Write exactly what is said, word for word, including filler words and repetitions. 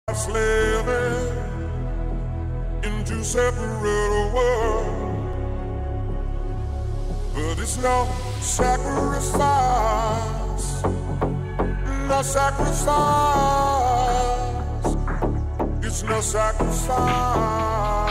Us living in two separate worlds, but it's no sacrifice, no sacrifice, it's no sacrifice.